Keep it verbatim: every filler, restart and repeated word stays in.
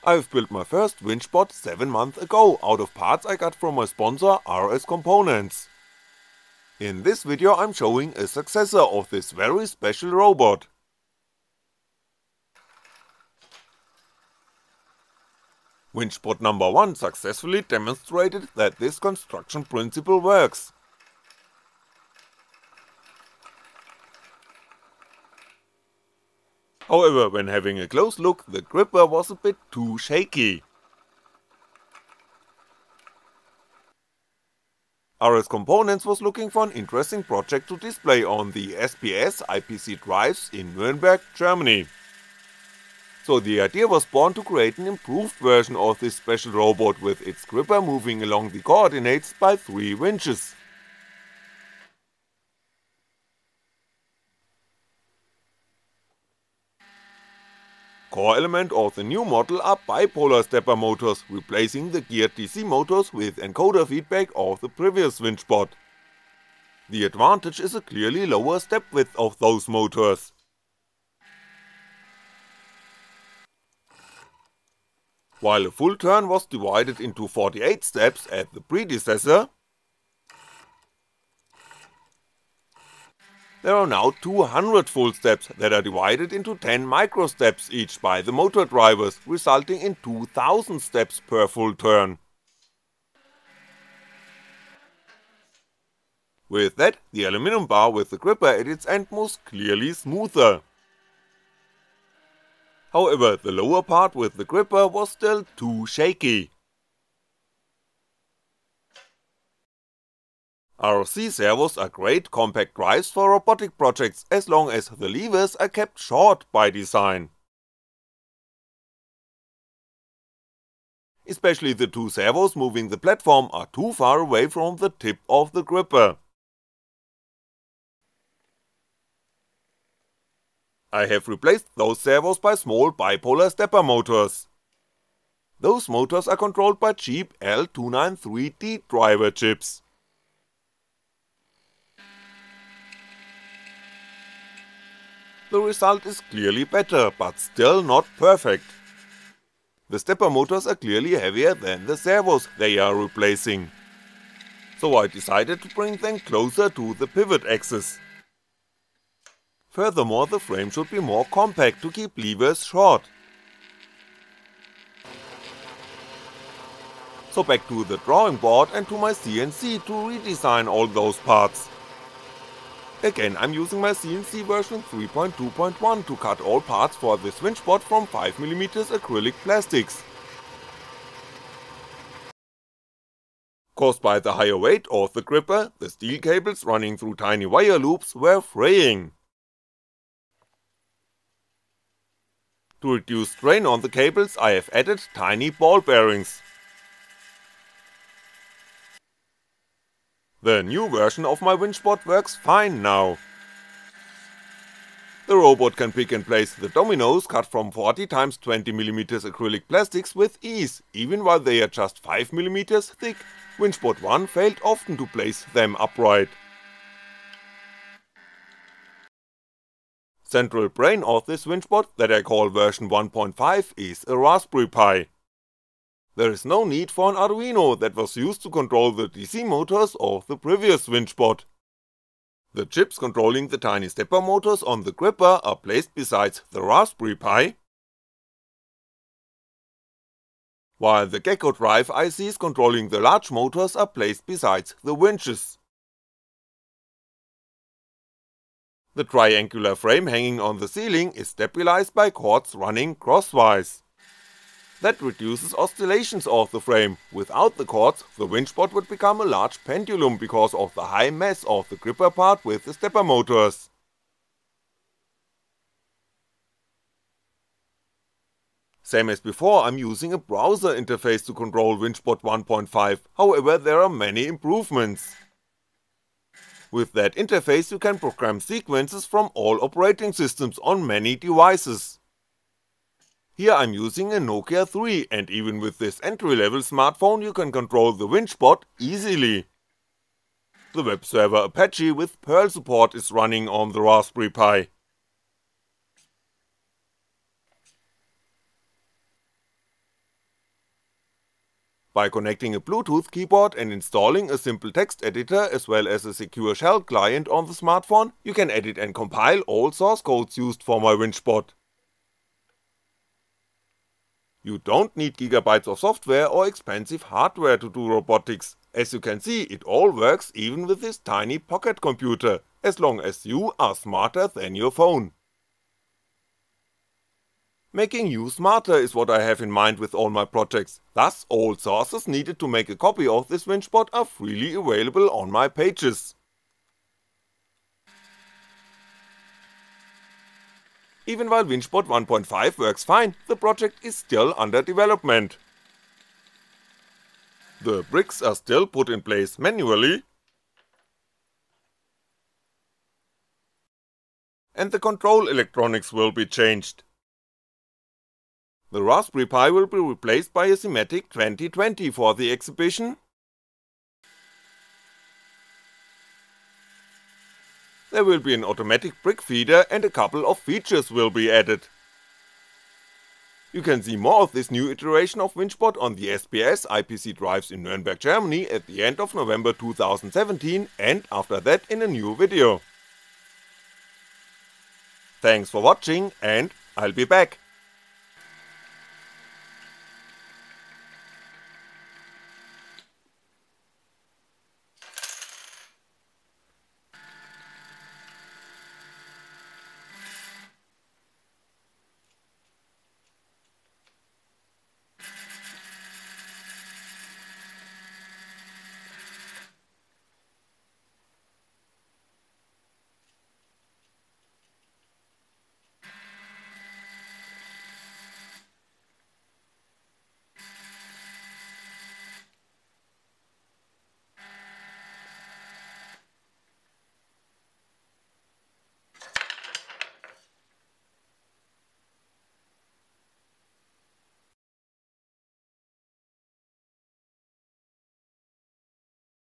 I've built my first winchbot seven months ago out of parts I got from my sponsor R S Components. In this video I'm showing a successor of this very special robot. Winchbot number one successfully demonstrated that this construction principle works. However, when having a close look, the gripper was a bit too shaky. R S Components was looking for an interesting project to display on the S P S I P C drives in Nuremberg, Germany. So the idea was born to create an improved version of this special robot with its gripper moving along the coordinates by three winches. Core element of the new model are bipolar stepper motors, replacing the geared D C motors with encoder feedback of the previous winchbot. The advantage is a clearly lower step width of those motors. While a full turn was divided into forty-eight steps at the predecessor, there are now two hundred full steps that are divided into ten micro steps each by the motor drivers, resulting in two thousand steps per full turn. With that, the aluminum bar with the gripper at its end moves clearly smoother. However, the lower part with the gripper was still too shaky. R C servos are great compact drives for robotic projects as long as the levers are kept short by design. Especially the two servos moving the platform are too far away from the tip of the gripper. I have replaced those servos by small bipolar stepper motors. Those motors are controlled by cheap L two ninety-three D driver chips. The result is clearly better, but still not perfect. The stepper motors are clearly heavier than the servos they are replacing. So I decided to bring them closer to the pivot axis. Furthermore, the frame should be more compact to keep levers short. So back to the drawing board and to my C N C to redesign all those parts. Again, I'm using my C N C version three point two point one to cut all parts for this winchbot from five millimeter acrylic plastics. Caused by the higher weight of the gripper, the steel cables running through tiny wire loops were fraying. To reduce strain on the cables, I have added tiny ball bearings. The new version of my winchbot works fine now. The robot can pick and place the dominoes cut from forty by twenty millimeter acrylic plastics with ease, even while they are just five millimeter thick. Winchbot one failed often to place them upright. Central brain of this winchbot, that I call version one point five, is a Raspberry Pi. There is no need for an Arduino that was used to control the D C motors of the previous winchbot. The chips controlling the tiny stepper motors on the gripper are placed besides the Raspberry Pi, while the Gecko drive I Cs controlling the large motors are placed besides the winches. The triangular frame hanging on the ceiling is stabilized by cords running crosswise. That reduces oscillations of the frame. Without the cords, the winchbot would become a large pendulum because of the high mass of the gripper part with the stepper motors. Same as before, I'm using a browser interface to control winchbot one point five, however there are many improvements. With that interface you can program sequences from all operating systems on many devices. Here I'm using a Nokia three, and even with this entry level smartphone you can control the winchbot easily. The web server Apache with Perl support is running on the Raspberry Pi. By connecting a Bluetooth keyboard and installing a simple text editor as well as a secure shell client on the smartphone, you can edit and compile all source codes used for MyWinchBot. You don't need gigabytes of software or expensive hardware to do robotics. As you can see, it all works even with this tiny pocket computer, as long as you are smarter than your phone. Making you smarter is what I have in mind with all my projects, thus all sources needed to make a copy of this WinchBot are freely available on my pages. Even while WinchBot one point five works fine, the project is still under development. The bricks are still put in place manually, and the control electronics will be changed. The Raspberry Pi will be replaced by a Simatic twenty twenty for the exhibition. There will be an automatic brick feeder and a couple of features will be added. You can see more of this new iteration of WinchBot on the S B S I P C drives in Nuremberg, Germany at the end of November two thousand seventeen and after that in a new video. Thanks for watching and I'll be back.